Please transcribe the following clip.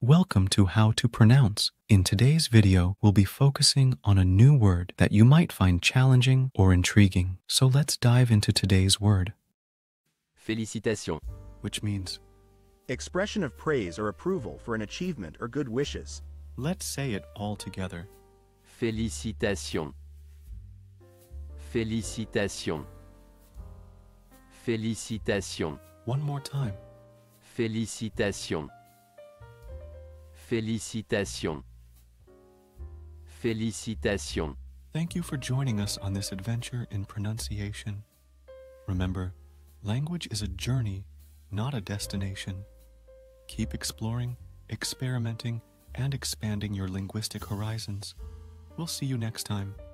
Welcome to How to Pronounce. In today's video, we'll be focusing on a new word that you might find challenging or intriguing. So let's dive into today's word. Félicitation. Which means, expression of praise or approval for an achievement or good wishes. let's say it all together. Félicitation. Félicitation. Félicitation. One more time. Félicitation. Félicitation. Félicitation. Thank you for joining us on this adventure in pronunciation. Remember, language is a journey, not a destination. Keep exploring, experimenting, and expanding your linguistic horizons. We'll see you next time.